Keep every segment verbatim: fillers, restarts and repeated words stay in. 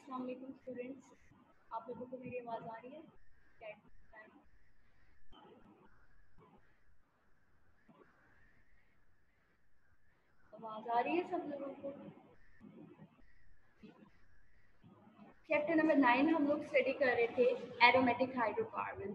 अस्सलाम वालेकुम स्टूडेंट्स, आप लोगों को मेरी आवाज़ आ रही है? आवाज़ आ रही है सब लोगों को? चैप्टर नंबर नाइन हम लोग स्टडी कर रहे थे एरोमेटिक हाइड्रोकार्बन्स।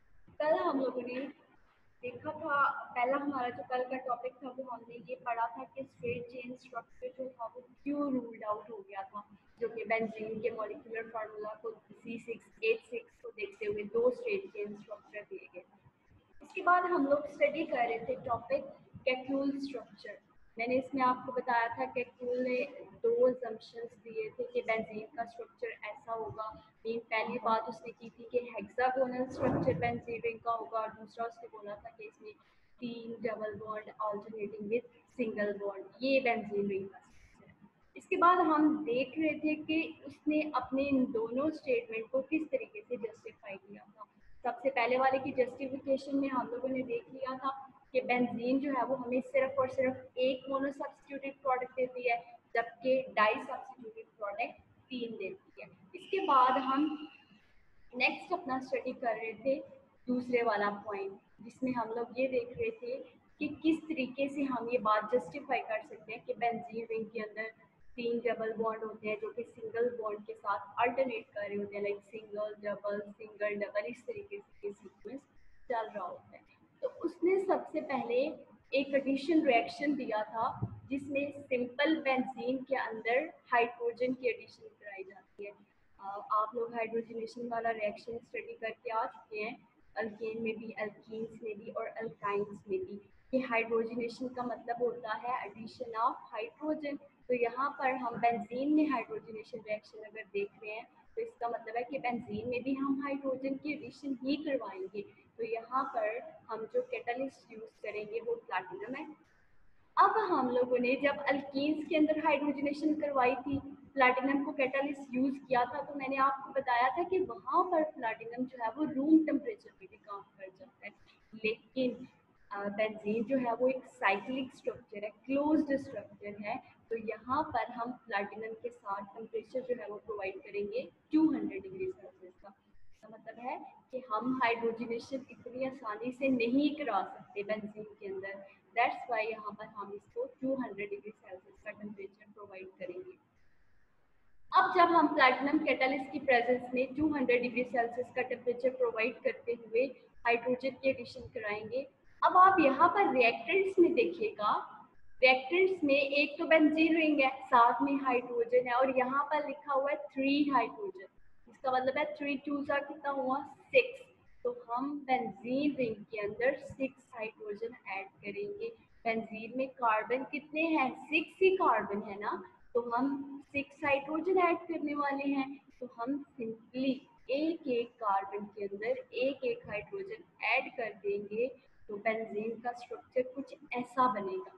कल हम लोगों ने देखा था, पहला हमारा जो कल का टॉपिक था वो हमने ये पढ़ा था कि स्ट्रेट चेन स्ट्रक्चर जो था वो क्यों रूल्ड आउट हो गया था, जो कि बेंजीन के मॉलिक्यूलर फार्मूला को सी सिक्स एट सिक्स को देखते हुए दो स्ट्रेट चेन स्ट्रक्चर दिए गए। इसके बाद हम लोग स्टडी कर रहे थे टॉपिक कैक्यूल स्ट्रक्चर। मैंने इसमें आपको बताया था कैक्यूल ने दो assumptions दिए थे कि बेंजीन का स्ट्रक्चर ऐसा होगा। मीन पहली बात उसने की थी कि हेक्सागोनल स्ट्रक्चर बेंजीन रिंग का होगा, और दूसरा उसने बोला था कि इसमें तीन double bond alternating with single bond, ये बेंजीन रिंग का स्ट्रक्चर है। इसके बाद हम देख रहे थे कि उसने अपने इन दोनों स्टेटमेंट को किस तरीके से जस्टिफाई किया था। सबसे पहले वाले की जस्टिफिकेशन में हम लोगों ने देख लिया था कि बेंजीन जो है वो हमें सिर्फ और सिर्फ एक मोनो सब्स्टिट्यूटेड प्रोडक्ट देती है, जबकि डाई सब्स्टिट्यूटेड प्रोडक्ट तीन देती है। इसके बाद हम नेक्स्ट अपना स्टडी कर रहे थे दूसरे वाला पॉइंट, जिसमें हम लोग ये देख रहे थे कि किस तरीके से हम ये बात जस्टिफाई कर सकते हैं कि बेंजीन रिंग के अंदर तीन डबल बॉन्ड होते हैं जो कि सिंगल बॉन्ड के साथ अल्टरनेट कर रहे होते हैं, like single double single double, इस तरीके से सीक्वेंस चल रहा होता है। तो उसने सबसे पहले एक एडिशन रिएक्शन दिया था जिसमें सिंपल बेंजीन के अंदर हाइड्रोजन की एडिशन कराई जाती है। आप लोग हाइड्रोजनेशन वाला रिएक्शन स्टडी करके आ चुके हैं, अल्केन में भी, अल्कीन्स में भी और अल्काइंस में भी। ये हाइड्रोजनेशन का मतलब होता है एडिशन ऑफ हाइड्रोजन। तो यहाँ पर हम बेंजीन में हाइड्रोजनेशन रिएक्शन अगर देख रहे हैं तो इसका मतलब है कि बेंजीन में भी हम हाइड्रोजन की एडिशन ही करवाएंगे। तो यहाँ पर हम जो कैटलिस्ट यूज करेंगे वो प्लैटिनम है। अब हम लोगों ने जब अल्कीन्स के अंदर हाइड्रोजनेशन करवाई थी, प्लैटिनम को कैटालिस्ट यूज किया था, तो मैंने आपको बताया था कि वहाँ पर प्लैटिनम जो है वो रूम टेम्परेचर पे भी काम कर जाता है। लेकिन बेंजीन जो है वो एक साइक्लिक स्ट्रक्चर है, क्लोज्ड स्ट्रक्चर है। तो यहाँ पर हम प्लैटिनम के साथ टेम्परेचर जो है वो प्रोवाइड करेंगे टू हंड्रेड डिग्री सेल्सियस का। मतलब है कि हम हाइड्रोजनेशन इतनी आसानी से नहीं करा सकते बेंजीन के अंदर। दैट्स वाई यहाँ पर हम इसको टू हंड्रेड डिग्री सेल्सियस का टेम्परेचर प्रोवाइड करेंगे। अब जब हम प्लैटिनम कैटालिस्ट की प्रेजेंस में टू हंड्रेड डिग्री सेल्सियस का टेम्परेचर प्रोवाइड करते हुए हाइड्रोजन की एडिशन कराएंगे। अब आप यहाँ पर रिएक्टेंट्स में देखिएगा, रिएक्टेंट्स में एक तो बेंजीन रिंग है, साथ में हाइड्रोजन है, और यहाँ पर लिखा हुआ है थ्री हाइड्रोजन। इसका मतलब है थ्री टू सा कितना हुआ, सिक्स। तो हम बेंजीन रिंग के अंदर सिक्स हाइड्रोजन ऐड करेंगे। बेंजीन में कार्बन कितने हैं, सिक्स ही कार्बन है ना, तो हम सिक्स हाइड्रोजन ऐड करने वाले हैं। तो हम सिंपली एक एक कार्बन के अंदर एक एक हाइड्रोजन ऐड कर देंगे, तो बेंजीन का स्ट्रक्चर कुछ ऐसा बनेगा।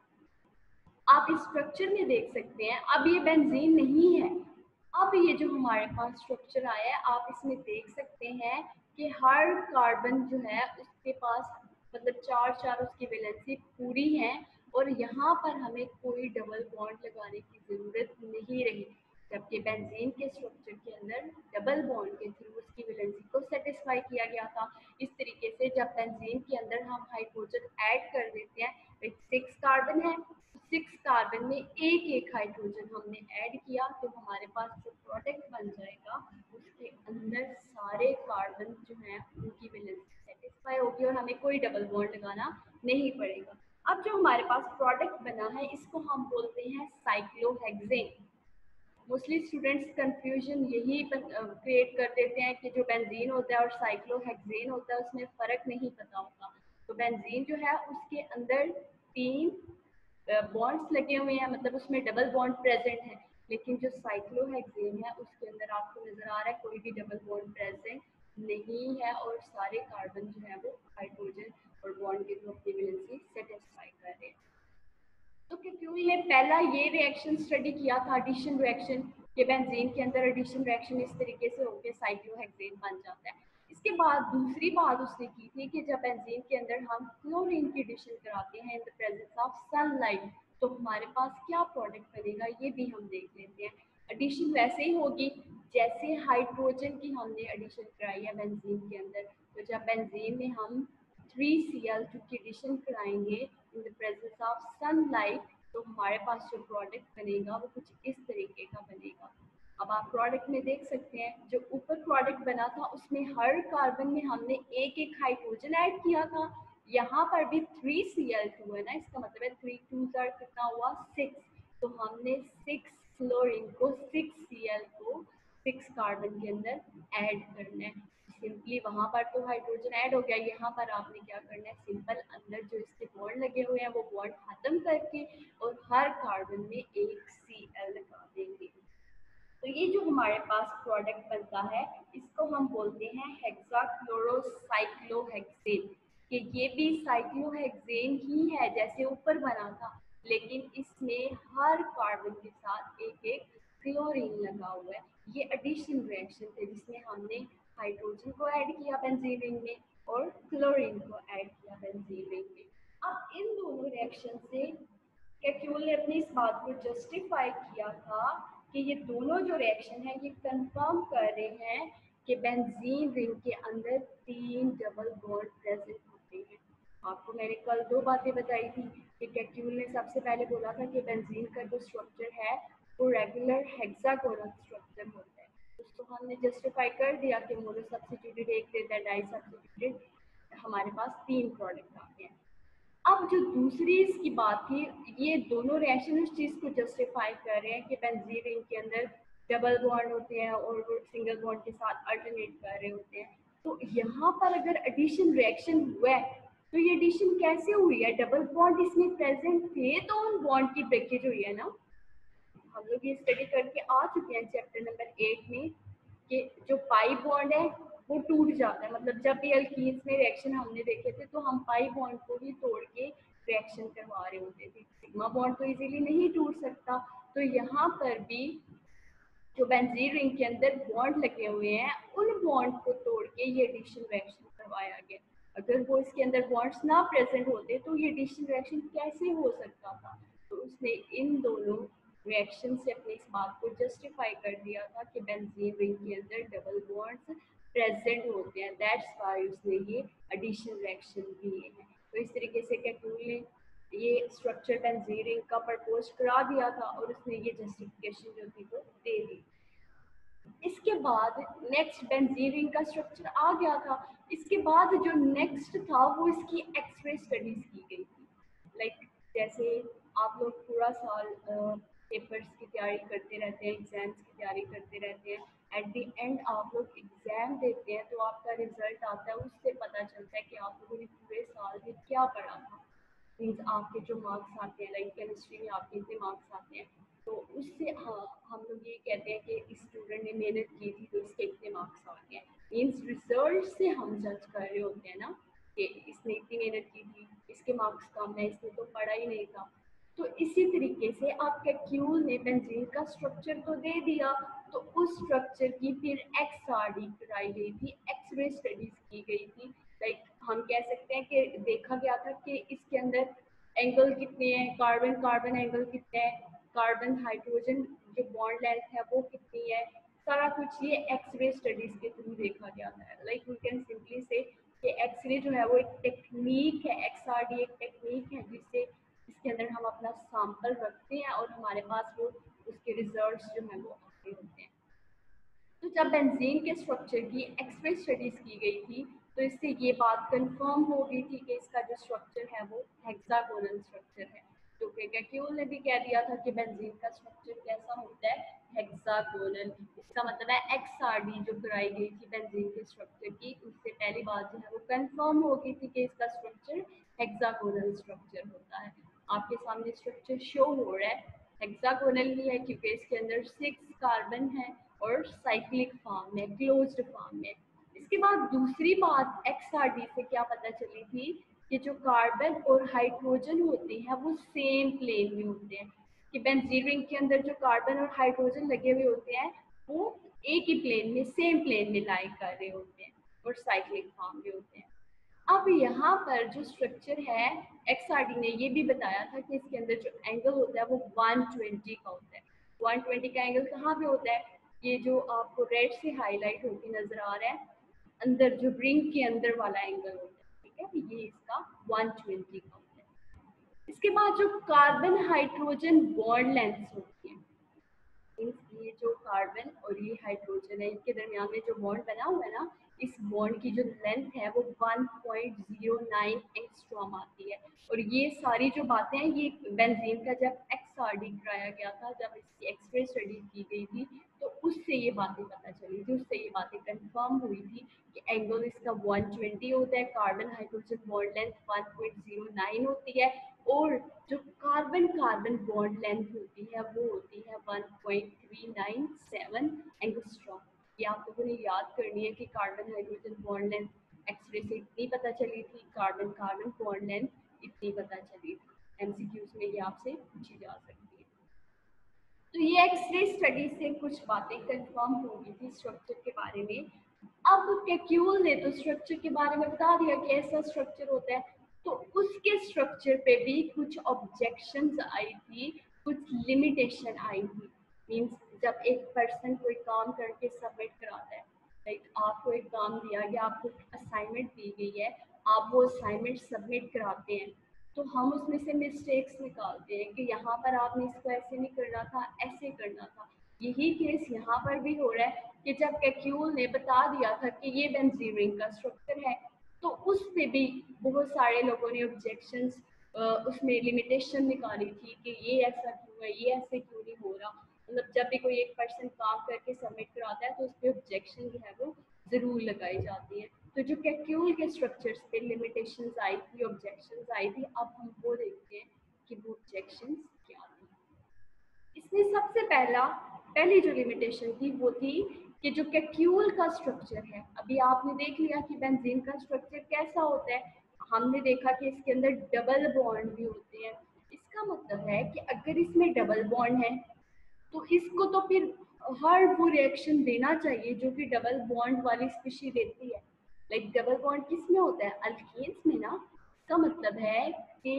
आप इस स्ट्रक्चर में देख सकते हैं, अब ये बेंजीन नहीं है। अब ये जो हमारे पास स्ट्रक्चर आया है, आप इसमें देख सकते हैं कि हर कार्बन जो है उसके पास मतलब चार चार उसकी वैलेंसी पूरी है, और यहाँ पर हमें कोई डबल बॉन्ड लगाने की ज़रूरत नहीं रही, जबकि बेंजीन के स्ट्रक्चर के अंदर डबल बॉन्ड के थ्रू उसकी वैलेंसी को सेटिस्फाई किया गया था। इस तरीके से जब बेंजीन के अंदर हम हाइड्रोजन ऐड कर देते हैं, सिक्स कार्बन है, सिक्स कार्बन में एक एक हाइड्रोजन हमने ऐड किया, तो हमारे पास जो प्रोडक्ट बन जाएगा उसके अंदर सारे कार्बन जो हैं उनकी वैलेंसी सेटिस्फाई होगी और हमें कोई डबल बॉन्ड लगाना नहीं पड़ेगा। अब जो हमारे पास प्रोडक्ट बना है इसको हम बोलते हैं साइक्लोहेक्सेन। मोस्टली स्टूडेंट्स कंफ्यूजन यही क्रिएट कर देते हैं कि जो बेंजीन होता है और साइक्लोहेक्सेन होता है उसमें फ़र्क नहीं पता होता। तो बेंजीन जो है उसके अंदर तीन बॉन्ड्स लगे हुए हैं, मतलब उसमें डबल बॉन्ड प्रेजेंट है, लेकिन जो साइक्लोहेक्सेन है उसके अंदर आपको नजर आ रहा है कोई भी डबल बॉन्ड प्रेजेंट नहीं है, और सारे कार्बन जो है वो हाइड्रोजन और बॉन्ड के थ्रू अपनी वैलेंसी सेटिस्फाई कर रहे हैं। तो कैक्यूल ने पहला ये रिएक्शन स्टडी किया था, एडिशन रिएक्शन, कि बेंजीन के अंदर एडिशन रिएक्शन इस तरीके से होकर साइक्लोहेक्सेन बन जाता है। इसके बाद दूसरी बात उसने की थी कि जब बेंजीन के अंदर हम क्लोरीन की एडिशन कराते हैं in the presence of sunlight, तो हमारे पास क्या प्रोडक्ट बनेगा ये भी हम देख लेते हैं। एडिशन वैसे ही होगी, जैसे हाइड्रोजन की हमने एडिशन कराई है बेंजीन के अंदर, तो जब बेंजीन में हम थ्री सी एल टू की एडिशन कराएंगे in the presence of sunlight, तो हमारे पास जो प्रोडक्ट बनेगा वो कुछ इस तरीके का बनेगा। अब आप प्रोडक्ट में देख सकते हैं जो ऊपर प्रोडक्ट बना था उसमें हर कार्बन में हमने एक एक हाइड्रोजन ऐड किया था, यहाँ पर भी थ्री सी एल टू है ना, इसका मतलब है थ्री टू जार कितना हुआ सिक्स, तो हमने सिक्स फ्लोरीन को सिक्स सी एल को सिक्स कार्बन के अंदर ऐड करना है। सिंपली वहां पर तो हाइड्रोजन ऐड हो गया, यहाँ पर आपने क्या करना है, सिंपल अंदर जो इसके बॉन्ड लगे हुए हैं वो बॉन्ड खत्म करके और हर कार्बन में एक सी एल लगा देंगे। तो ये जो हमारे पास प्रोडक्ट बनता है इसको हम बोलते हैं हेक्साक्लोरोसाइक्लोहेक्सेन, कि ये भी साइक्लोहेक्सेन ही है जैसे ऊपर बना था, लेकिन इसमें हर कार्बन के साथ एक एक क्लोरीन लगा हुआ है। ये एडिशन रिएक्शन थे जिसमें हमने हाइड्रोजन को ऐड किया बेंजीन रिंग में और क्लोरीन को ऐड किया बेंजीन रिंग में। अब इन दोनों रिएक्शन से कैक्यूल ने अपनी इस बात को जस्टिफाई किया था कि ये दोनों जो रिएक्शन है ये कंफर्म कर रहे हैं कि बेंजीन रिंग के अंदर तीन डबल बॉन्ड प्रेजेंट होते हैं। आपको मैंने कल दो बातें बताई थी कि कैक्यूल ने सबसे पहले बोला था कि बेंजीन का जो स्ट्रक्चर है वो रेगुलर हेक्सागोनल स्ट्रक्चर होता है, उसको हमने जस्टिफाई कर दिया कि मोनो सब्स्टिट्यूटेड एक देता है, डाई सब्स्टिट्यूटेड हमारे पास तीन प्रोडक्ट आते हैं। अब जो दूसरी इसकी बात थी, ये दोनों रिएक्शन उस चीज़ को जस्टिफाई कर रहे हैं कि बेंजीन रिंग के अंदर डबल बॉन्ड होते हैं और वो सिंगल बॉन्ड के साथ अल्टरनेट कर रहे होते हैं। तो यहाँ पर अगर एडिशन रिएक्शन हुआ है तो ये एडिशन कैसे हुई है, डबल बॉन्ड इसमें प्रेजेंट थे तो उन बॉन्ड की ब्रेकेज हुई है ना। हम लोग ये स्टडी करके आ चुके हैं चैप्टर नंबर एट में कि जो पाई बॉन्ड है वो टूट जाता है, मतलब जब भी अल्कीन्स में रिएक्शन हमने देखे थे तो हम पाई बॉन्ड को ही तोड़ के रिएक्शन करवा रहे होते थे, सिग्मा बॉन्ड तो इजीली नहीं टूट सकता। तो यहाँ पर भी जो बेंजीन रिंग के अंदर बॉन्ड लगे हुए हैं उन बॉन्ड को तोड़ के ये एडिशन रिएक्शन करवाया गया। अगर वो इसके अंदर बॉन्ड्स ना प्रेजेंट होते तो ये एडिशन रिएक्शन कैसे हो सकता था। तो उसने इन दोनों रिएक्शन से अपनी इस बात को जस्टिफाई कर दिया था कि बेंजीन रिंग के अंदर डबल बॉन्ड्स प्रेजेंट होते हैं, दैट्स व्हाई उसने ये एडिशन रिएक्शन दिए हैं। तो इस तरीके से कैक्यूल ने ये स्ट्रक्चर बेंजीन रिंग का प्रपोज करा दिया था और उसने ये जस्टिफिकेशन जो थी वो दे दी। इसके बाद नेक्स्ट बेंजीन रिंग का स्ट्रक्चर आ गया था, इसके बाद जो नेक्स्ट था वो इसकी एक्सरे स्टडीज की गई थी। लाइक like, जैसे आप लोग पूरा साल पेपर्स की तैयारी करते रहते हैं, एग्जाम्स की तैयारी करते रहते हैं, एट द एंड आप लोग एग्जाम देते हैं तो आपका रिजल्ट आता है, उससे पता चलता है कि आप लोगों ने पूरे साल में क्या पढ़ा था। मीन्स आपके जो मार्क्स आते हैं, लाइक केमिस्ट्री में आपके इतने मार्क्स आते हैं, तो उससे हाँ हम लोग ये कहते हैं कि इस स्टूडेंट ने मेहनत की थी तो इसके इतने मार्क्स आ गए। मीन्स रिजल्ट से हम जज कर रहे होते हैं ना कि इसने इतनी मेहनत की थी, इसके मार्क्स कम है, इसने तो पढ़ा ही नहीं था। तो इसी तरीके से आपके कैक्यूल ने बेंजीन का स्ट्रक्चर तो दे दिया, तो उस स्ट्रक्चर की फिर एक्स आर डी कराई गई थी, एक्सरे स्टडीज की गई थी। लाइक हम कह सकते हैं कि देखा गया था कि इसके अंदर एंगल कितने हैं, कार्बन कार्बन एंगल कितने हैं, कार्बन हाइड्रोजन जो बॉन्ड लेंथ है वो कितनी है, सारा कुछ ये एक्सरे स्टडीज के थ्रू देखा गया था। लाइक वी कैन सिंपली से कि एक्सरे जो है वो एक टेक्निक है, एक्सआरडी एक टेक्निक है जिससे इसके अंदर हम अपना सैंपल रखते हैं और हमारे पास वो उसके रिजल्ट्स जो है वो आते होते हैं। तो जब बेंजीन के स्ट्रक्चर की एक्सरे स्टडीज की गई थी तो इससे ये बात कंफर्म हो गई थी कि इसका जो स्ट्रक्चर है वो हेक्सागोनल स्ट्रक्चर है। तो कैक्यूल ने भी कह दिया था कि बेंजीन का स्ट्रक्चर कैसा होता है, हेक्सागोनल। इसका मतलब है एक्सआरडी जो कराई गई थी बेंजीन के स्ट्रक्चर की, उससे पहली बात जो है वो कंफर्म हो गई थी कि इसका स्ट्रक्चर हेक्सागोनल स्ट्रक्चर होता है। आपके सामने स्ट्रक्चर शो हो रहा है, हेक्सागोनल ही है क्योंकि इसके अंदर सिक्स कार्बन है और साइक्लिक फॉर्म में, क्लोज्ड फॉर्म में। इसके बाद दूसरी बात एक्सआरडी से क्या पता चली थी कि जो कार्बन और हाइड्रोजन होते हैं वो सेम प्लेन में होते हैं, कि बेंजीन रिंग के अंदर जो कार्बन और हाइड्रोजन लगे हुए होते हैं वो एक ही प्लेन में, सेम प्लेन में लाई कर रहे होते हैं और साइक्लिक फॉर्म में होते हैं। अब यहाँ पर जो स्ट्रक्चर है एक्सआरडी ने ये भी बताया था कि इसके अंदर जो एंगल होता है वो वन ट्वेंटी का होता है। वन ट्वेंटी का एंगल कहाँ पे होता है, ये जो आपको रेड से हाईलाइट होके नजर आ रहा है, अंदर जो रिंग के अंदर वाला एंगल होता है, ठीक है, ये इसका वन ट्वेंटी का होता है। इसके बाद जो कार्बन हाइड्रोजन बॉन्ड लेंथ होती है, ये जो कार्बन और ये हाइड्रोजन है, इनके दरमियान में जो बॉन्ड बना हुआ है ना, इस बॉन्ड की जो लेंथ है वो one point zero nine angstrom आती है। और ये सारी जो बातें हैं, ये बेंजीन का जब एक्सआरडी कराया गया था, जब इसकी एक्सरे स्टडी की गई थी, तो उससे ये बातें पता चली थी, उससे ये बातें कंफर्म हुई थी कि एंगल इसका वन ट्वेंटी होता है, carbon hydrogen bond length one point zero nine होती है, और जो कार्बन कार्बन बॉन्ड लेंथ होती है वो होती है one point three nine seven angstrom. ये आप लोगों ने याद करनी है कि carbon hydrogen bond length x-ray से इतनी पता चली थी, कार्बन कार्बन बॉन्ड लेंथ इतनी पता चली थी। एमसीक्यूज में ये आपसे पूछी जा सकती है। तो ये एक्सरे स्टडी से कुछ बातें कंफर्म हो गई थी स्ट्रक्चर के बारे में। अब कैक्यूल ने तो स्ट्रक्चर के बारे में बता दिया कि ऐसा स्ट्रक्चर होता है, तो उसके स्ट्रक्चर पे भी कुछ ऑब्जेक्शंस आई थी, कुछ लिमिटेशन आई थी। मींस जब एक पर्सन कोई काम करके सबमिट कराता है, लाइक आपको एक काम दिया गया, आपको असाइनमेंट दी गई है, आप वो असाइनमेंट सबमिट कराते हैं, तो हम उसमें से मिस्टेक्स निकालते हैं कि यहाँ पर आपने इसको ऐसे नहीं करना था, ऐसे करना था। यही केस यहाँ पर भी हो रहा है कि जब कैक्यूल ने बता दिया था कि ये बेंजीन रिंग का स्ट्रक्चर है, तो उस पे भी बहुत सारे लोगों ने ऑब्जेक्शंस, उसमें लिमिटेशन निकाली थी कि ये ऐसा क्यों है, ये ऐसे क्यों नहीं हो रहा। मतलब जब भी कोई एक पर्सन काम करके सबमिट कराता है तो उस पर ऑब्जेक्शन जो है वो ज़रूर लगाई जाती है। तो जो कैक्यूल के स्ट्रक्चर्स पे लिमिटेशंस आई थी, ऑब्जेक्शंस आई थी, अब हम वो देखते हैं कि वो ऑब्जेक्शंस क्या थी। इसमें सबसे पहला पहली जो लिमिटेशन थी वो थी कि जो कैक्यूल का स्ट्रक्चर है, अभी आपने देख लिया कि बेंजीन का स्ट्रक्चर कैसा होता है, हमने देखा कि इसके अंदर डबल बॉन्ड भी होते हैं। इसका मतलब है कि अगर इसमें डबल बॉन्ड है तो इसको तो फिर हर वो रिएक्शन देना चाहिए जो कि डबल बॉन्ड वाली स्पीशी देती है। लाइक डबल बॉन्ड किस में होता है? अल्कीन्स में ना। इसका मतलब है कि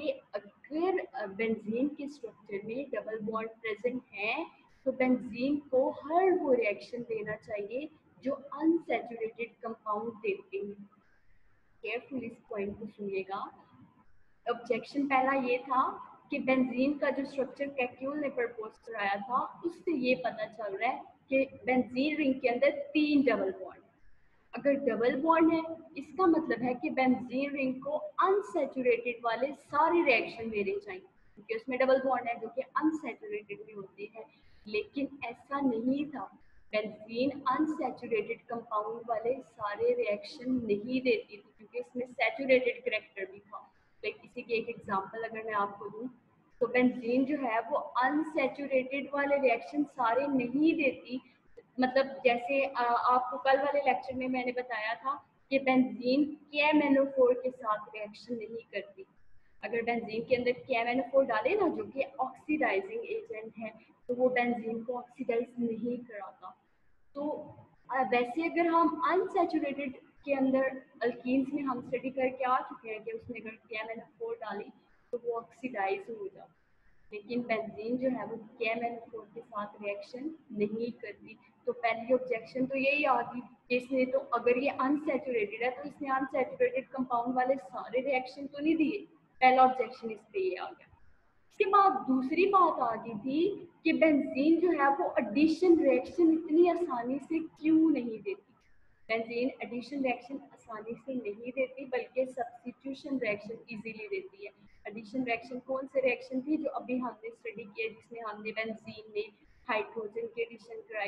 अगर बेंजीन के स्ट्रक्चर में डबल बॉन्ड प्रेजेंट है तो बेंजीन को हर वो रिएक्शन देना चाहिए जो अनसैचुरेटेड कंपाउंड देते हैं। केयरफुल इस पॉइंट को सुनिएगा। ऑब्जेक्शन पहला ये था कि बेंजीन का जो स्ट्रक्चर कैक्यूल ने प्रपोज कराया था उससे ये पता चल रहा है कि बेंजीन रिंग के अंदर तीन डबल बॉन्ड। अगर डबल बॉन्ड है इसका मतलब है कि बेंजीन रिंग को अनसैचुरेटेड वाले सारे रिएक्शन देने चाहिए, क्योंकि उसमें डबल बॉन्ड है जो कि अनसैचुरेटेड में होते हैं। लेकिन ऐसा नहीं था, बेंजीन अनसैचुरेटेड कंपाउंड वाले सारे रिएक्शन नहीं देती थी क्योंकि इसमें सैचुरेटेड करैक्टर भी था। लाइक इसी की एक एग्जांपल अगर मैं आपको दूं, तो बेंजीन जो है वो अनसैचुरेटेड वाले रिएक्शन सारे नहीं देती। मतलब जैसे आपको कल वाले लेक्चर में मैंने बताया था कि बेंजीन के एम एन ओ फोर के साथ रिएक्शन नहीं करती। अगर बेंजीन के अंदर के एम एन ओ फोर डाले ना, जो कि ऑक्सीडाइजिंग एजेंट है, तो वो बेंजीन को ऑक्सीडाइज नहीं कराता। तो वैसे अगर हम अनसैचुरेटेड के अंदर अल्कीन्स में हम स्टडी करके आ चुके हैं कि उसमें अगर के एम एन ओ फोर डाली तो वो ऑक्सीडाइज हो जाता, लेकिन बेंजीन जो है वो के एम एन ओ फोर के साथ रिएक्शन नहीं करती। तो पहली ऑब्जेक्शन तो यही आ गई कि इसने तो, अगर ये अनसैचुरेटेड है तो इसने अनसैचुरेटेड कंपाउंड वाले सारे रिएक्शन तो नहीं दिए। पहला ऑब्जेक्शन इस पे ये आ गया। इसके बाद दूसरी बात आ गई थी कि बेंजीन जो है वो एडिशन रिएक्शन इतनी आसानी से क्यों नहीं देती। बेंजीन एडिशन रिएक्शन आसानी से नहीं देती बल्कि सब्स्टिट्यूशन रिएक्शन इजीली देती है। एडिशन रिएक्शन कौन से रिएक्शन थी जो अभी हमने स्टडी किया, जिसमें हमने बेंजीन में हाइड्रोजन की एडिशन कराई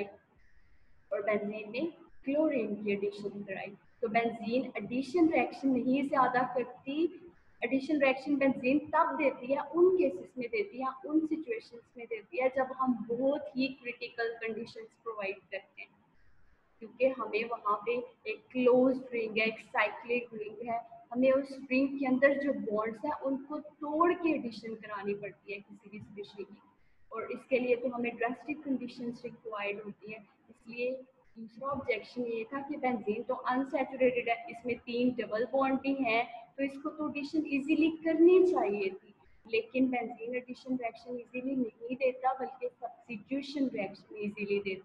और बेंजीन में क्लोरीन की एडिशन कराई। तो बेंजीन एडिशन रिएक्शन नहीं ज़्यादा करती। एडिशन रिएक्शन बेंजीन तब देती है, उन केसेस में देती है, उन सिचुएशंस में देती है जब हम बहुत ही क्रिटिकल कंडीशंस प्रोवाइड करते हैं, क्योंकि हमें वहाँ पे एक क्लोज रिंग है, एक साइक्लिक रिंग है, हमें उस रिंग के अंदर जो बॉन्ड्स हैं उनको तोड़ के एडिशन करानी पड़ती है किसी भी स्पीशी की, और इसके लिए तो हमें ड्रास्टिक कंडीशंस रिक्वायर्ड होती है। इसलिए दूसरा ऑब्जेक्शन ये था कि बेंजीन तो अनसैचुरेटेड है, इसमें तीन डबल बॉन्ड भी हैं, तो इसको तो एडिशन इजीली करनी चाहिए थी। लेकिन बेंजीन एडिशन रिएक्शन इजीली नहीं देता बल्कि सब्स्टिट्यूशन रिएक्शन इजीली देता है।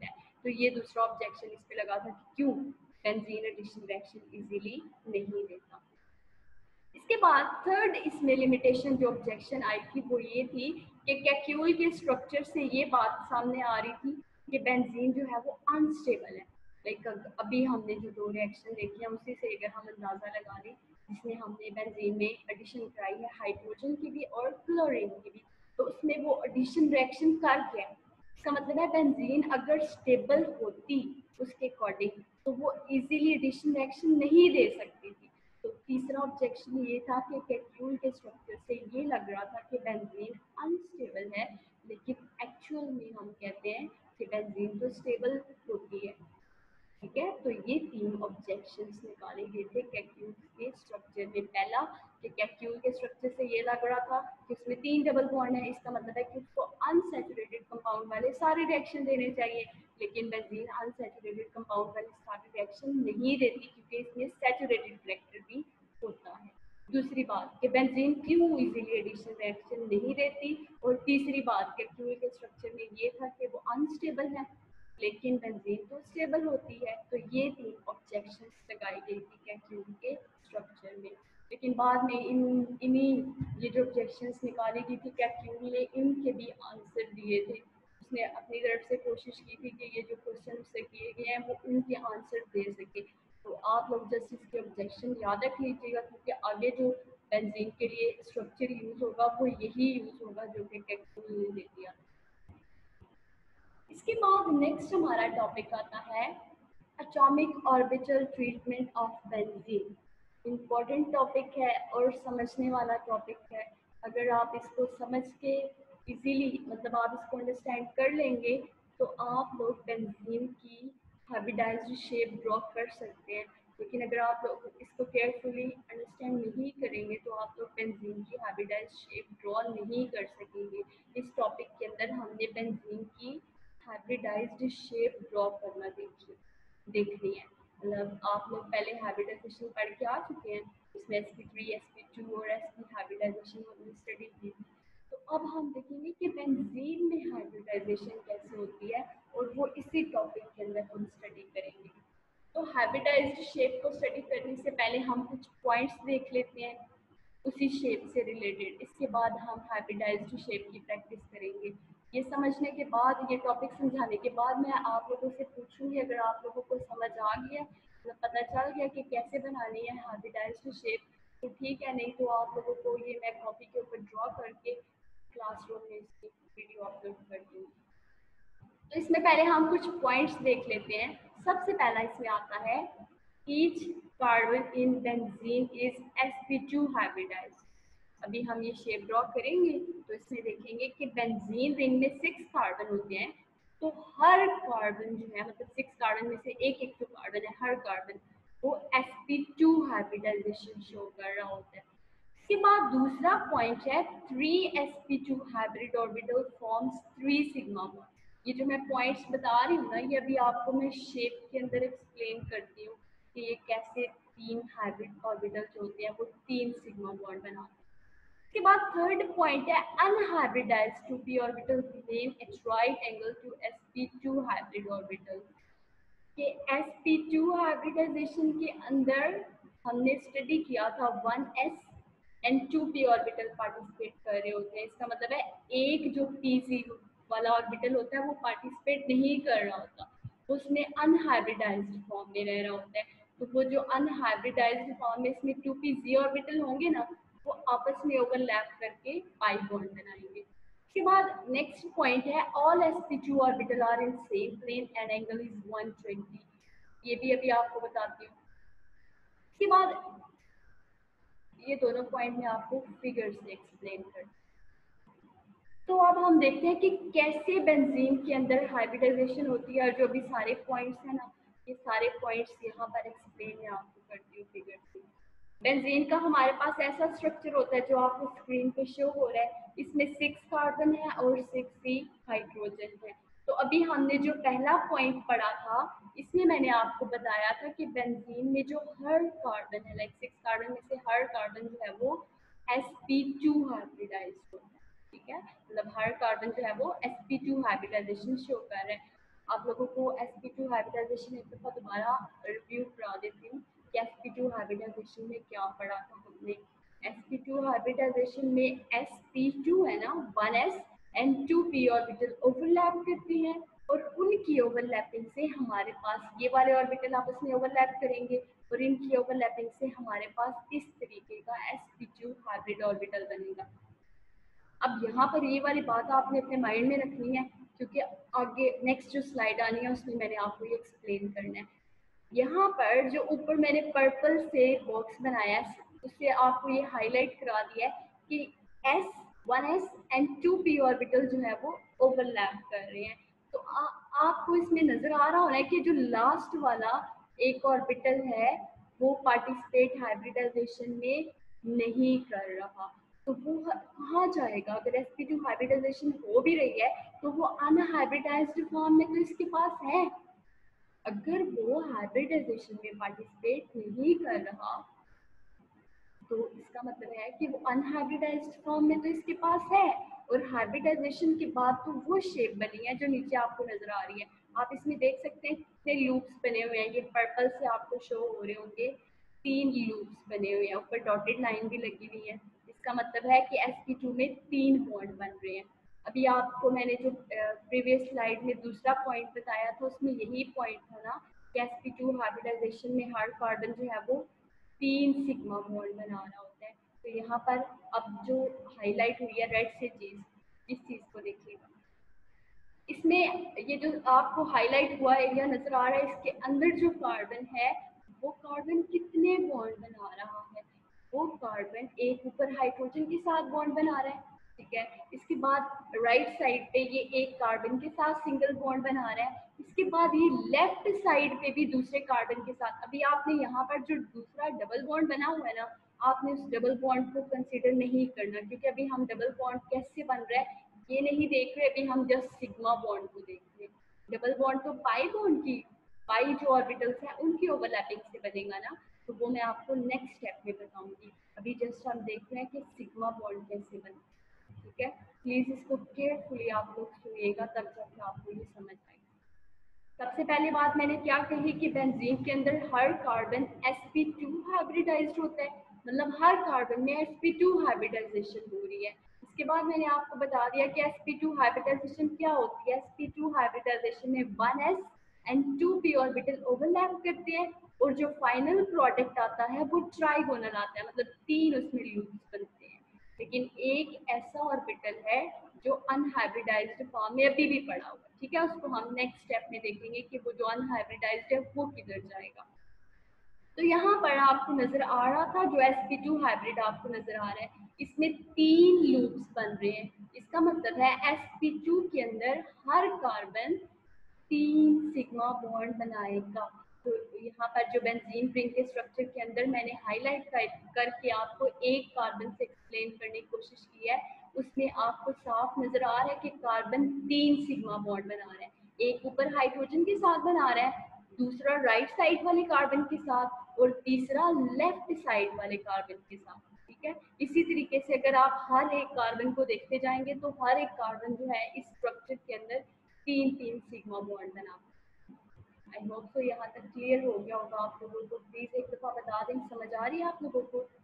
तो ये दूसरा ऑब्जेक्शन इस पे लगा था कि क्यों बेंजीन एडिशन रिएक्शन इजीली नहीं देता। इसके बाद थर्ड इसमें लिमिटेशन जो ऑब्जेक्शन आई थी वो ये थी कि कैक्यूल के स्ट्रक्चर से ये बात सामने आ रही थी कि बेंजीन जो है वो अनस्टेबल है। लाइक अभी हमने जो दो रिएक्शन देखी है उसी से अगर हम अंदाज़ा लगा लें, जिसमें हमने बेंजीन में एडिशन कराई है हाइड्रोजन की भी और क्लोरीन की भी, तो उसमें वो एडिशन रिएक्शन कर गया। इसका मतलब है बेंजीन अगर स्टेबल होती उसके अकॉर्डिंग तो वो इजीली एडिशन रिएक्शन नहीं दे सकती थी। तो तीसरा ऑब्जेक्शन ये था कि कैक्यूल के स्ट्रक्चर से ये लग रहा था कि बेंजीन अनस्टेबल है, लेकिन एक्चुअल में हम कहते हैं कि बेंजीन तो स्टेबल होती है। ठीक है, तो ये तीन ऑब्जेक्शंस निकाले गए थे कैक्यूल के स्ट्रक्चर में। पहला कि कैक्यूल के स्ट्रक्चर से ये लग रहा था कि उसमें तीन डबल बॉन्ड है, इसका मतलब है कि उसको अनसैचुरेटेड कंपाउंड वाले सारे रिएक्शन देने चाहिए, लेकिन बेंजीन अनसैचुरेटेड कंपाउंड वाले सारे रिएक्शन नहीं देती क्योंकि इसमें सैचुरेटेड करेक्टर भी होता है। दूसरी बात कि बेंजीन क्यों इजीली एडिशन रिएक्शन नहीं देती, और तीसरी बात कैक्यूल के स्ट्रक्चर में ये था कि वो अनस्टेबल है लेकिन बेंजीन तो स्टेबल होती है। तो ये तीन ऑब्जेक्शंस लगाई गई थी कैक्यूल के स्ट्रक्चर में। लेकिन बाद में इन इन्हीं ये जो ऑब्जेक्शंस निकाली गई थी कैक्यूल ने इनके भी आंसर दिए थे। उसने अपनी तरफ से कोशिश की थी कि ये जो क्वेश्चन उससे किए गए हैं वो उनके आंसर दे सके। तो आप लोग जस्ट इसके ऑब्जेक्शन याद रख लीजिएगा क्योंकि आगे जो बेंजीन के लिए स्ट्रक्चर यूज होगा वो यही यूज होगा जो कि कैक्यूल ने दे दिया। इसके बाद नेक्स्ट हमारा टॉपिक आता है atomic orbital treatment of benzene. Important topic है और समझने वाला टॉपिक है। अगर आप इसको समझ के इजीली मतलब आप इसको अंडरस्टैंड कर लेंगे तो आप लोग बेंजीन की हाइब्रिडाइज्ड शेप ड्रॉ कर सकते हैं। लेकिन अगर आप लोग इसको केयरफुली अंडरस्टैंड नहीं करेंगे तो आप लोग बेंजीन की हाइब्रिडाइज्ड शेप ड्रॉ नहीं कर सकेंगे। इस टॉपिक के अंदर हमने बेंजीन की हाइब्रिडाइज्ड शेप ड्रॉ करना देखी देखनी है। मतलब आप लोग पहले हाइब्रिडाइजेशन पढ़ के आ चुके हैं, इसमें S P three S P two और एस पी हाइब्रिडाइजेशन हमने स्टडी की थी। तो अब हम देखेंगे कि बेंजीन में हाइब्रिडाइजेशन कैसे होती है और वो इसी टॉपिक के अंदर हम स्टडी करेंगे। तो हाइब्रिडाइज्ड शेप को स्टडी करने से पहले हम कुछ पॉइंट्स देख लेते हैं उसी शेप से रिलेटेड। इसके बाद हम हाइब्रिडाइज्ड शेप की प्रैक्टिस करेंगे। ये समझने के बाद, ये टॉपिक समझाने के बाद मैं आप लोगों से पूछूंगी, अगर आप लोगों को समझ आ गया मतलब पता चल गया कि कैसे बनानी है हाइब्रिडाइज्ड शेप तो ठीक है, नहीं तो आप लोगों को ये मैं कॉपी के ऊपर ड्रॉ करके क्लासरूम में इसकी वीडियो अपलोड कर दूँगी। तो इसमें पहले हम कुछ पॉइंट्स देख लेते हैं। सबसे पहला इसमें आता है each carbon in benzene is S P two hybridized. अभी हम ये शेप ड्रॉ करेंगे तो इसमें देखेंगे कि बेंजीन रिंग में सिक्स कार्बन होते हैं। तो हर कार्बन जो है मतलब सिक्स कार्बन में से एक एक जो कार्बन है हर कार्बन वो S P two hybridization show कर रहा होता है। इसके बाद दूसरा पॉइंट है three S P two hybrid orbital forms three sigma bond. ये जो मैं पॉइंट्स बता रही हूँ ना ये अभी आपको मैं शेप के अंदर एक्सप्लेन करती हूँ कि ये कैसे तीन हाइब्रिड ऑर्बिटल जो होते हैं वो तीन सिग्मा बॉन्ड बनाते हैं। इसके बाद थर्ड पॉइंट है unhybridized two P orbital remain at right angle to S P two hybrid orbital. कि एस पी टू हाइब्रिडाइजेशन के अंदर हमने स्टडी किया था one S and two P orbital participate कर रहे होते हैं। इसका मतलब है एक जो पी सी वाला ऑर्बिटल होता है वो पार्टिसिपेट नहीं कर रहा होता, उसमें अनहाइब्रिडाइज्ड फॉर्म में रह रहा होता है। तो वो जो अनहाइब्रिडाइज्ड फॉर्म में इसमें टू पी जी ऑर्बिटल होंगे ना वो आपस में ओवरलैप करके पाई बॉन्ड बनाएंगे। इसके बाद नेक्स्ट पॉइंट है all S P two orbital are in same plane and angle is one twenty. ये भी अभी आपको बताती हूँ। इसके बाद ये दोनों पॉइंट मैं आपको फिगर से एक्सप्लेन कर। तो अब हम देखते हैं कि कैसे बेंजीन के अंदर हाइब्रिडाइजेशन होती है और जो भी सारे पॉइंट्स हैं ना ये सारे पॉइंट्स यहाँ पर एक्सप्लेन मैं आपको करती हूँ फिगर से। बेंजीन का हमारे पास ऐसा स्ट्रक्चर होता है जो आपको स्क्रीन पे शो हो रहा है। इसमें सिक्स कार्बन है और सिक्स ही हाइड्रोजन है। तो अभी हमने जो पहला पॉइंट पढ़ा था इसमें मैंने आपको बताया था कि बेंजीन में जो हर कार्बन है लाइक सिक्स कार्बन में से हर कार्बन जो है वो एस पी टू हाइब्रिडाइज्ड होता है। ठीक है, मतलब हर कार्बन जो है वो S P two hybridization show कर रहा है। आप लोगों को एस पी टू हाइब्रिडाइजेशन एक दफ़ा दोबारा रिव्यू करा देती हूँ कि एस पी टू हाइब्रिडाइजेशन में क्या पढ़ा था हमने। एस पी टू हाइब्रिडाइजेशन में एस पी टू है ना, one S and two P orbital overlap करती हैं और उनकी ओवरलैपिंग से हमारे पास ये वाले ऑर्बिटल आपस में ओवरलैप करेंगे और इनकी ओवरलैपिंग से हमारे पास इस तरीके का S P two hybrid orbital बनेगा। अब यहाँ पर ये वाली बात आपने अपने माइंड में रखनी है क्योंकि आगे नेक्स्ट जो स्लाइड आनी है उसमें मैंने आपको ये एक्सप्लेन करना है। यहाँ पर जो ऊपर मैंने पर्पल से बॉक्स बनाया है उससे आपको ये हाईलाइट करा दिया है कि S one S and two P orbital जो है वो ओवरलैप कर रहे हैं। तो आ, आपको इसमें नजर आ रहा होना है कि जो लास्ट वाला एक ऑर्बिटल है वो पार्टिसिपेट हाइब्रिडाइजेशन में नहीं कर रहा, तो वो कहाँ जाएगा? अगर एस पी टू हाइब्रिडाइजेशन हो भी रही है तो वो अनहाइब्रिडाइज्ड फॉर्म में तो इसके पास है। अगर वो हाइब्रिडाइजेशन में पार्टिसिपेट नहीं कर रहा तो इसका मतलब है कि वो अनहाइब्रिडाइज्ड फॉर्म में तो इसके पास है और हाइब्रिडाइजेशन के बाद तो वो शेप बनी है जो नीचे आपको नजर आ रही है। आप इसमें देख सकते हैं कितने लूप्स बने हुए हैं, ये पर्पल से आपको शो हो रहे होंगे, तीन लूप्स बने हुए हैं, ऊपर डॉटेड लाइन भी लगी हुई है। इसका मतलब है कि एस पी टू में तीन बॉन्ड बन रहे हैं। अभी आपको मैंने जो प्रीवियस स्लाइड में दूसरा पॉइंट बताया था उसमें यही पॉइंट था ना कि एस पी टू हाइब्रिडाइजेशन में हर कार्बन जो है वो तीन सिग्मा बॉन्ड बना रहा होता है। तो यहाँ पर अब जो हाईलाइट हुई है रेड से चीज, इस चीज को देखिएगा, इसमें ये जो आपको हाईलाइट हुआ एरिया नजर आ रहा है इसके अंदर जो कार्बन है वो कार्बन कितने बॉन्ड बना रहा है? वो कार्बन एक ऊपर हाइड्रोजन के साथ बॉन्ड बना रहा है, ठीक है। इसके बाद राइट साइड पे ये एक कार्बन के साथ सिंगल बॉन्ड बना रहा है। इसके बाद ये लेफ्ट साइड पे भी दूसरे कार्बन के साथ, अभी आपने यहाँ पर जो दूसरा डबल बॉन्ड बना हुआ है ना, आपने उस डबल बॉन्ड को कंसिडर नहीं करना क्योंकि अभी हम डबल बॉन्ड कैसे बन रहा है ये नहीं देख रहे, अभी हम जस्ट सिग्मा बॉन्ड को देख रहे हैं। डबल बॉन्ड तो पाई बॉन्ड की, पाई जो ऑर्बिटल्स हैं उनकी ओवरलैपिंग से बनेगा ना, तो वो मैं आपको नेक्स्ट स्टेप में बताऊंगी। अभी जस्ट हम देख रहे हैं कि सिग्मा बॉन्ड कैसे बने, ठीक है। प्लीज इसको केयरफुली आप लोग सुनिएगा तब जाकर आपको ये समझ आएगा। सबसे पहले बात मैंने क्या कही कि बेंजीन के अंदर हर carbon S P two hybridized होता है, मतलब हर कार्बन में एस पी टू हाइब्रिडाइजेशन हो रही है। इसके बाद मैंने आपको बता दिया कि एस पी टू हाइब्रिडाइजेशन क्या होती है। एस पी टू हाइब्रिडाइजेशन में one S and two P orbital overlap करते हैं और जो फाइनल प्रोडक्ट आता है वो ट्राइगोनल आता है, मतलब तीन उसमें लूप्स बनते हैं। लेकिन एक ऐसा ऑर्बिटल है जो अनहाइब्रिडाइज्ड फॉर्म में अभी भी पड़ा हुआ है, ठीक है। उसको हम नेक्स्ट स्टेप में देखेंगे कि वो जो अनहाइब्रिडाइज्ड है वो किधर जाएगा। तो यहाँ पर आपको नजर आ रहा था जो एस पी टू हाइब्रिड आपको नजर आ रहा है इसमें तीन लूप्स बन रहे हैं। इसका मतलब है एस पी टू के अंदर हर कार्बन तीन सिग्मा बॉन्ड बनाएगा। तो यहाँ पर जो बेंजीन रिंग के स्ट्रक्चर के अंदर मैंने हाईलाइट कर, करके आपको एक कार्बन से एक्सप्लेन करने की कोशिश की है, उसमें आपको साफ नजर आ रहा है कि कार्बन तीन सिग्मा बॉन्ड बना रहा है। एक ऊपर हाइड्रोजन के साथ बना रहा है, दूसरा राइट साइड वाले कार्बन के साथ और तीसरा लेफ्ट साइड वाले कार्बन के साथ, ठीक है। इसी तरीके से अगर आप हर एक कार्बन को देखते जाएंगे तो हर एक कार्बन जो है इस स्ट्रक्चर के अंदर तीन तीन सिग्मा बॉन्ड बना। आई होप सो यहाँ तक क्लियर हो गया होगा आप लोगों को। प्लीज एक दफा बता दें, समझ आ रही है आप लोगों को?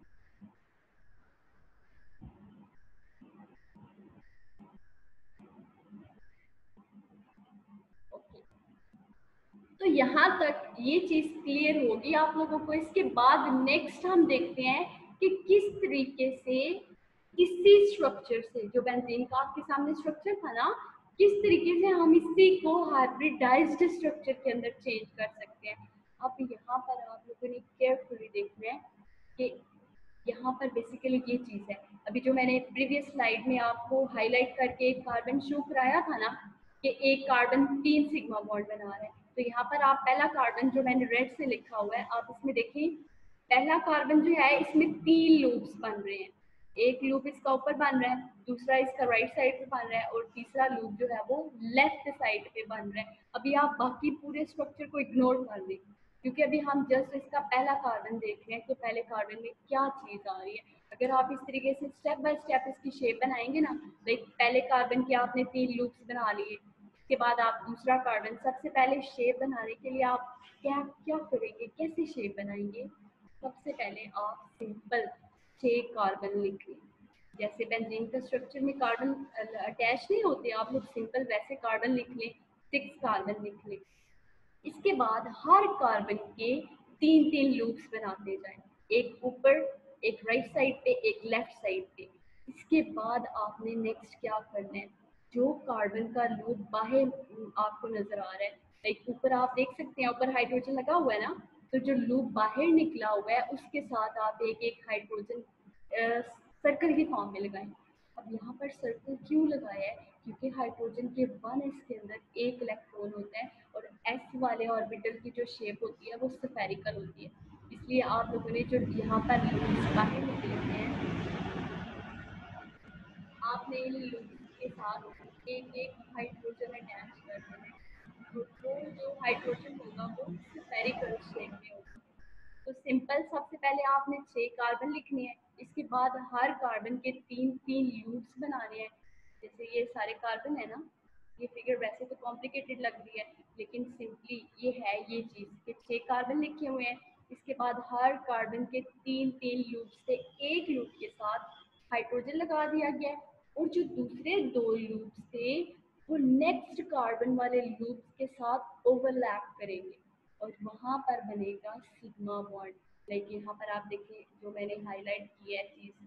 ओके, तो यहाँ तक ये चीज क्लियर होगी आप लोगों को। इसके बाद नेक्स्ट हम देखते हैं कि किस तरीके से किसी स्ट्रक्चर से, जो बेंजीन का आपके सामने स्ट्रक्चर था ना, किस तरीके से हम इसी को हाइब्रिडाइज्ड स्ट्रक्चर के अंदर चेंज कर सकते हैं। अब यहाँ पर आप लोगों ने केयरफुली देखना है कि यहाँ पर बेसिकली ये चीज़ है। अभी जो मैंने प्रीवियस स्लाइड में आपको हाईलाइट करके एक कार्बन शो कराया था ना कि एक कार्बन तीन सिग्मा बॉन्ड बना रहा है, तो यहाँ पर आप पहला कार्बन जो मैंने रेड से लिखा हुआ है आप इसमें देखिए, पहला कार्बन जो है इसमें तीन लूप्स बन रहे हैं। एक लूप इसका ऊपर बन रहा है, दूसरा इसका राइट साइड पे बन रहा है और तीसरा लूप जो है वो लेफ्ट साइड पे बन रहा है। अभी आप बाकी पूरे स्ट्रक्चर को इग्नोर कर दें क्योंकि अभी हम जस्ट इसका पहला कार्बन देख रहे हैं कि पहले कार्बन में क्या चीज आ रही है। अगर आप इस तरीके से स्टेप बाय स्टेप इसकी शेप बनाएंगे ना, लाइक पहले कार्बन के आपने तीन लूप्स बना लिए, इसके बाद आप दूसरा कार्बन, सबसे पहले शेप बनाने के लिए आप क्या क्या करेंगे, कैसे शेप बनाएंगे? सबसे पहले आप सिंपल छह कार्बन लिख लें। जैसे बेंजीन का स्ट्रक्चर में कार्बन अटैच नहीं होते, आप लोग सिंपल वैसे कार्बन लिख लें, सिक्स कार्बन लिख लें। इसके बाद हर कार्बन के तीन तीन लूप्स बनाते जाएं, एक ऊपर, एक राइट साइड पे, एक लेफ्ट साइड पे। इसके बाद आपने नेक्स्ट क्या करना है, जो कार्बन का लूप बाहर आपको नजर आ रहा है, लाइक ऊपर आप देख सकते हैं, ऊपर हाइड्रोजन लगा हुआ है ना, तो जो लूप बाहर निकला हुआ है उसके साथ आप एक एक हाइड्रोजन सर्कल की फॉर्म में लगाएं। अब यहाँ पर सर्कल क्यों लगाया है? क्योंकि हाइड्रोजन के वन एस के अंदर एक इलेक्ट्रॉन होता है और एस वाले ऑर्बिटल की जो शेप होती है वो स्फेरिकल होती है। इसलिए आप लोगों ने जो यहाँ पर लूप्स बाहर निकले हैं, आपने इन लूप्स के साथ एक एक हाइड्रोजन अटैच कर देना है। तो वो जो हाइड्रोजन होगा वो स्फेरिकल शेप में होगा। तो सिंपल, सबसे पहले आपने छह कार्बन लिखने हैं, इसके बाद हर कार्बन के तीन तीन लूप्स बनाने हैं। जैसे ये सारे कार्बन है ना, ये फिगर वैसे तो कॉम्प्लिकेटेड लग रही है, लेकिन सिंपली ये है ये चीज़ कि छह कार्बन लिखे हुए हैं। इसके बाद हर कार्बन के तीन तीन लूप से एक लूप के साथ हाइड्रोजन लगा दिया गया है, और जो दूसरे दो लूप्स थे वो नेक्स्ट कार्बन वाले लूप्स के साथ ओवरलैप करेंगे और वहाँ पर बनेगा सिग्मा बॉन्ड। लाइक यहाँ पर आप देखिए जो मैंने हाईलाइट किया है चीज़,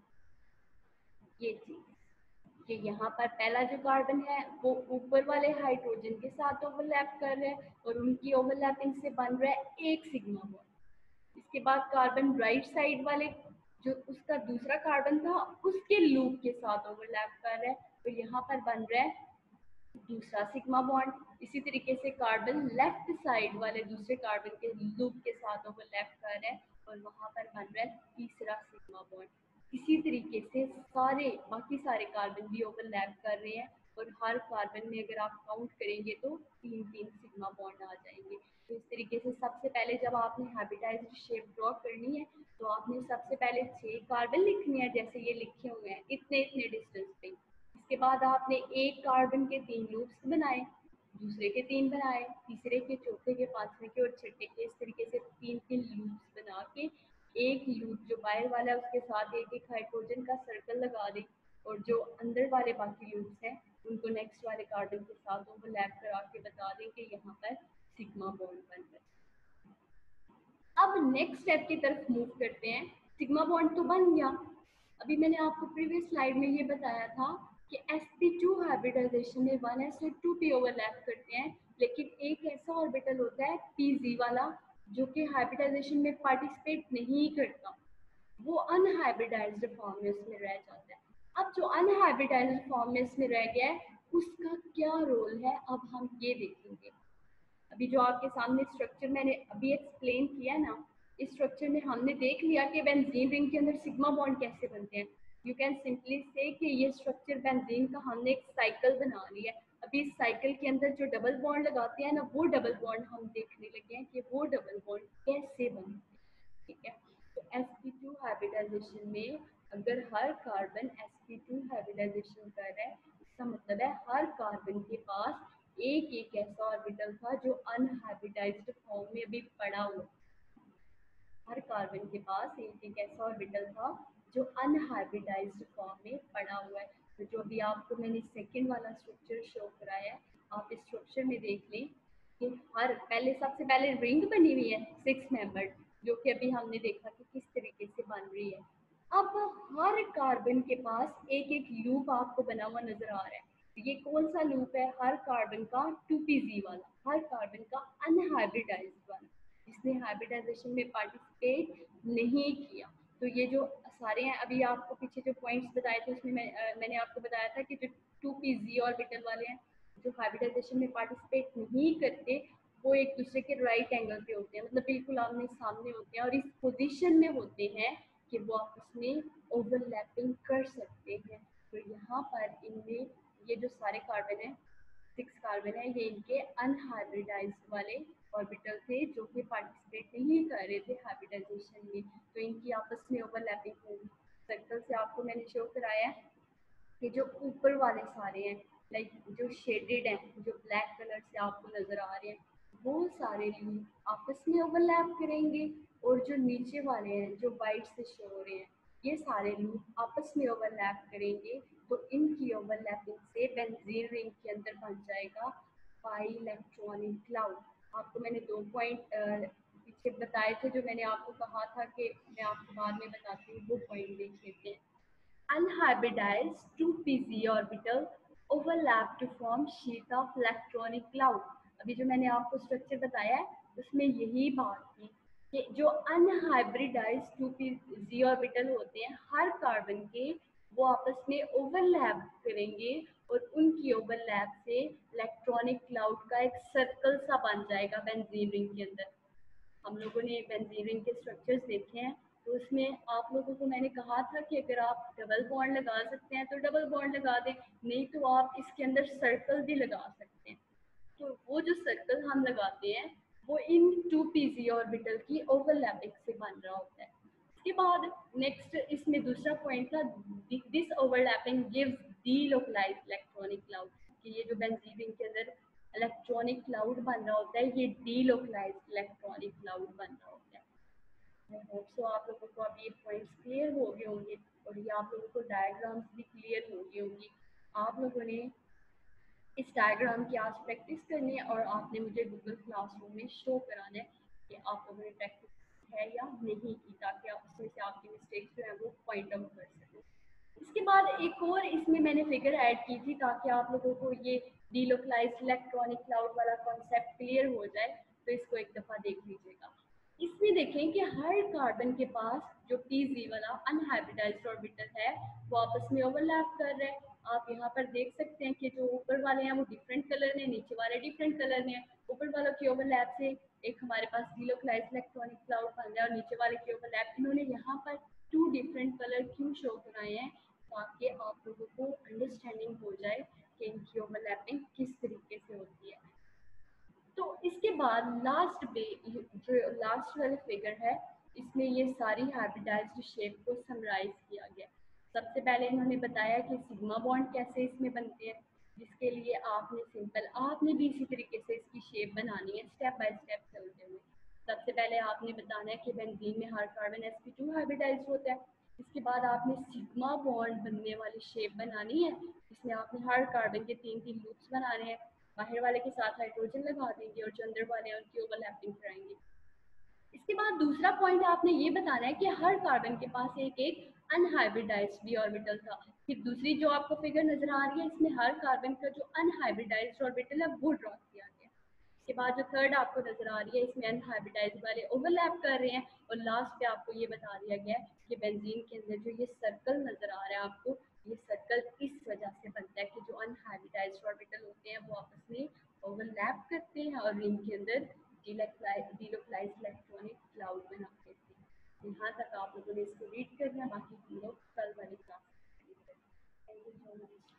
ये चीज़ कि यहाँ पर पहला जो कार्बन है वो ऊपर वाले हाइड्रोजन के साथ ओवरलैप कर रहा है और उनकी ओवरलैपिंग से बन रहा है एक सिग्मा बॉन्ड। इसके बाद कार्बन राइट साइड वाले जो उसका दूसरा कार्बन था उसके लूप के साथ ओवरलैप कर रहा है, तो यहाँ पर बन रहा है दूसरा सिग्मा बॉन्ड। इसी तरीके से कार्बन लेफ्ट साइड वाले दूसरे कार्बन के लूप के साथ ओवरलैप कर रहा है और वहां पर बन रहा है तीसरा सिग्मा बॉन्ड। इसी तरीके से सारे बाकी सारे कार्बन भी ओवरलैप कर रहे हैं और हर कार्बन में अगर आप काउंट करेंगे तो तीन तीन सिग्मा बॉन्ड आ जाएंगे। तो इस तरीके से सबसे पहले जब आपने हैबिटाइज्ड शेप ड्रॉ करनी है तो आपने सबसे पहले छह कार्बन लिखने हैं, जैसे ये लिखे हुए हैं इतने इतने डिस्टेंस पे। इसके बाद आपने एक कार्बन के तीन लूप्स बनाए, दूसरे के तीन बनाए, तीसरे के, चौथे के, पांचवें के और छठे के, इस तरीके से तीन तीन लूप्स बना के एक लूप जो बाहर वाला है उसके साथ एक एक हाइड्रोजन का सर्कल लगा दें और जो अंदर वाले बाकी लूप्स हैं उनको नेक्स्ट वाले कार्बन के साथ ओवरलैप करा के बता दें कि यहाँ पर सिग्मा बॉन्ड बन रहा है। अब नेक्स्ट स्टेप की तरफ मूव करते हैं। सिग्मा बॉन्ड तो बन गया। अभी मैंने आपको प्रीवियस स्लाइड में ये बताया था कि एस पी टू हाइब्रिडाइजेशन में वन एस और टू पी ओवरलैप करते हैं, लेकिन एक ऐसा ऑर्बिटल होता है पी जी वाला जो कि हाइब्रिडाइजेशन में पार्टिसिपेट नहीं करता, वो अनहाइब्रिडाइज्ड फॉर्म में उसमें रह जाता है। अब जो अनहाइब्रिडाइज्ड फॉर्म में इसमें रह गया है उसका क्या रोल है, अब हम ये देखेंगे। अभी जो आपके सामने स्ट्रक्चर मैंने अभी एक्सप्लेन किया ना, इस स्ट्रक्चर में हमने देख लिया कि बेंजीन रिंग के अंदर सिग्मा बॉन्ड कैसे बनते हैं। यू कैन सिंपली से कि ये स्ट्रक्चर बेंजीन का हमने एक साइकिल बना लिया है। अभी इस साइकिल के अंदर जो डबल बॉन्ड लगाते हैं ना, वो डबल बॉन्ड हम देखने लगे हैं कि वो डबल बॉन्ड कैसे बनते हैं। ठीक है, तो एस पी टू हाइब्रिडाइजेशन में अगर हर carbon S P two hybridization कर रहा है, इसका मतलब है हर कार्बन के पास एक एक ऐसा ऑर्बिटल था जो अनहाइब्रिडाइज्ड फॉर्म में अभी पड़ा हुआ। हर कार्बन के पास एक एक ऐसा ऑर्बिटल था जो अनहाइब्रिडाइज्ड फॉर्म में पड़ा हुआ है। तो जो अभी आपको मैंने सेकंड वाला स्ट्रक्चर शो कराया है, आप इस स्ट्रक्चर में देख लें कि हर पहले सबसे पहले रिंग बनी हुई है सिक्स मेंबर्ड, जो कि अभी हमने देखा कि किस तरीके से बन रही है। अब हर कार्बन के पास एक एक लूप आपको बना हुआ नजर आ रहा है। ये कौन सा लूप है? हर कार्बन का टू पी जी वाला, हर कार्बन का अनहाइब्रिडाइज्ड वाला, जिसने हाइब्रिडाइजेशन में पार्टिसिपेट नहीं किया। तो ये जो सारे हैं, अभी आपको पीछे जो पॉइंट्स बताए थे उसमें मैं अ, मैंने आपको बताया था कि जो टू पी जी ऑर्बिटल वाले हैं जो हाइब्रिडाइजेशन में पार्टिसिपेट नहीं करते, वो एक दूसरे के राइट एंगल पे होते हैं, मतलब बिल्कुल आमने सामने होते हैं और इस पोजीशन में होते हैं कि वो आपस में ओवरलैपिंग कर सकते हैं। तो यहाँ पर इनमें ये जो सारे कार्बन है, सिक्स कार्बन है, ये इनके अनहाइब्रिडाइज्ड वाले ऑर्बिटल थे जो कि पार्टिसिपेट नहीं कर रहे थे हाइब्रिडाइजेशन में, तो इनकी आपस में ओवरलैपिंग होगी। सर्कल से आपको मैंने शो कराया है कि जो ऊपर वाले सारे हैं, लाइक जो शेडेड हैं, जो ब्लैक कलर से आपको नजर आ रहे हैं, वो सारे लूप आपस में ओवरलैप करेंगे, और जो नीचे वाले हैं जो वाइट से शो हो रहे हैं, ये सारे लूप आपस में ओवरलैप करेंगे। तो इनकी ओवरलैपिंग से बेंजीन रिंग के अंदर बन जाएगा पाई इलेक्ट्रॉनिक क्लाउड। आपको मैंने दो पॉइंट पीछे बताए थे, जो मैंने आपको कहा था कि मैं आपको बाद में बताती हूँ, वो पॉइंट देख लेते हैं। Unhybridized two p z orbital overlap to form sheet of electronic cloud। अभी जो मैंने आपको स्ट्रक्चर बताया है उसमें यही बात थी कि जो unhybridized two P Z orbital होते हैं हर कार्बन के, वो आपस में ओवरलैप करेंगे, और उनकी ओवरलैप से इलेक्ट्रॉनिक क्लाउड का एक सर्कल सा बन जाएगा बेंजीन रिंग के अंदर। हम लोगों ने बेंजीन रिंग के स्ट्रक्चर्स देखे हैं, तो उसमें आप लोगों को मैंने कहा था कि अगर आप डबल बॉन्ड लगा सकते हैं तो डबल बॉन्ड लगा दें, नहीं तो आप इसके अंदर सर्कल भी लगा सकते हैं। तो वो जो सर्कल हम लगाते हैं वो इन टू पीजी ऑर्बिटल की ओवरलैपिंग से बन रहा होता है। इसके बाद नेक्स्ट इसमें दूसरा पॉइंट था, this overlapping gives delocalized electronic cloud, कि ये जो बेंजीन रिंग के अंदर इलेक्ट्रॉनिक क्लाउड बन रहा होता है, ये डीलोकलाइज्ड इलेक्ट्रॉनिक क्लाउड बन रहा होता है। आई होप सो आप लोगों को अब ये पॉइंट्स क्लियर हो गए होंगे, और ये आप लोगों को डायग्राम्स भी क्लियर हो गई होंगी। आप लोगों ने इस डायग्राम की आज प्रैक्टिस करनी है, और आपने मुझे गूगल क्लासरूम में शो कराना है कि आप लोगों ने प्रैक्टिस है या नहीं की, ताकि आप उसमें से आपकी मिस्टेक्स जो है वो पॉइंट आउट कर सकें। इसके बाद एक और इसमें मैंने फिगर ऐड की थी ताकि आप लोगों को ये डीलोकलाइज्ड इलेक्ट्रॉनिक क्लाउड वाला कॉन्सेप्ट क्लियर हो जाए, तो इसको एक दफ़ा देख लीजिएगा। इसमें देखें कि हर कार्बन के पास जो पीजी वाला अनहाइब्रिडाइज्ड ऑर्बिटल है वो आपस में ओवरलैप कर रहे हैं। आप यहाँ पर देख सकते हैं कि जो ऊपर वाले हैं वो डिफरेंट कलर में, नीचे वाले डिफरेंट कलर में। ऊपर वालों की ओवरलैप से एक हमारे पास डीलोकलाइज्ड इलेक्ट्रॉनिक क्लाउड बन रहा है, और नीचे वाले की ओवरलैप, इन्होंने यहाँ पर टू डिफरेंट कलर क्यों शो कराए हैं, ताकि आप लोगों को अंडरस्टैंडिंग हो जाए कि इनकी ओवरलैपिंग किस तरीके से होती है। तो इसके बाद लास्ट बे जो लास्ट वाला फिगर है, इसमें ये सारी हाइब्रिडाइज्ड शेप को समराइज किया गया। सबसे पहले इन्होंने बताया कि सिग्मा बॉन्ड कैसे इसमें बनते हैं, जिसके लिए आपने सिंपल आपने भी इसी तरीके से इसकी शेप बनानी है स्टेप बाय स्टेप चलते हुए। सबसे पहले आपने बताना है कि बेंजीन में हर carbon S P two hybridize होता है। इसके बाद आपने सिग्मा बॉन्ड बनने वाली शेप बनानी है, जिसमें आपने हर कार्बन के तीन तीन लूप्स बनाने हैं। बाहर वाले के साथ हाइड्रोजन लगा देंगे और जो अंदर वाले हैं उनकी ओवरलैपिंग कराएंगे। इसके बाद दूसरा पॉइंट आपने ये बताना है कि हर कार्बन के पास एक एक अनहाइब्रिडाइज्ड डी ऑर्बिटल था। फिर दूसरी जो आपको फिगर नजर आ रही है, इसमें हर कार्बन का जो अनहाइब्रिडाइज्ड ऑर्बिटल है वो ड्रॉ किया गया। इसके बाद जो थर्ड आपको नजर आ रही है, इसमें अनहाइब्रिडाइज्ड वाले ओवरलैप कर रहे हैं, और लास्ट पे आपको ये बता दिया गया है कि बेंजीन के अंदर जो ये सर्कल नजर आ रहा है आपको, ये सर्कल इस वजह से बनता है कि जो अनहाइब्रिडाइज्ड ऑर्बिटल होते हैं वो आपस में ओवरलैप करते हैं और रिंग के अंदर डीलोकलाइज्ड इलेक्ट्रॉनिक क्लाउड बनाते थे। यहाँ तक आप लोगों ने इसको रीड करना, बाकी हम लोग कल वाली क्लास में। Thank you so much.